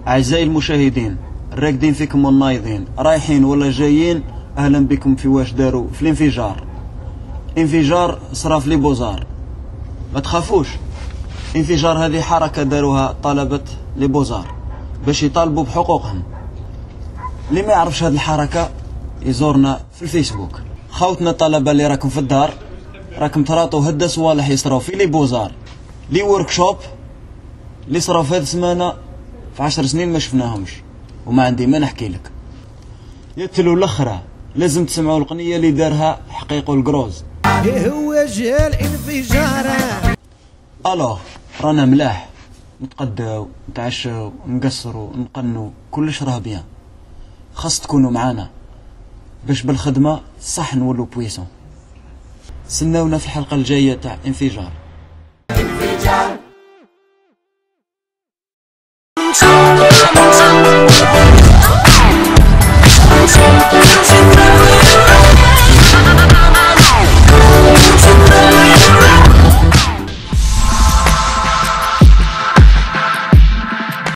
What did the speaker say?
أعزائي المشاهدين الراكدين فيكم والنايضين رايحين ولا جايين، أهلا بكم في واش داروا في الانفجار. انفجار صرا في لي بوزار، ما تخافوش. انفجار هذه حركة داروها طلبة لي بوزار باش يطالبوا بحقوقهم. اللي ما يعرفش هذه الحركة يزورنا في الفيسبوك. خوتنا الطلبة اللي راكم في الدار، راكم تراطوا هدا صوالح يصراو في لي بوزار، لي وركشوب اللي صراو في هذه السمانة في 10 سنين ما شفناهمش، وما عندي ما نحكي لك. يتلو الاخرى لازم تسمعوا القنية اللي دارها حقيقو القروز. هو جال انفجاره. الوغ رانا ملاح، نتقداو نتعشاو نقصرو نقنو، كلش راه بيان. خاص تكونوا معانا باش بالخدمة صح نولو بويسون. سناونا في الحلقة الجاية تاع انفجار. انفجار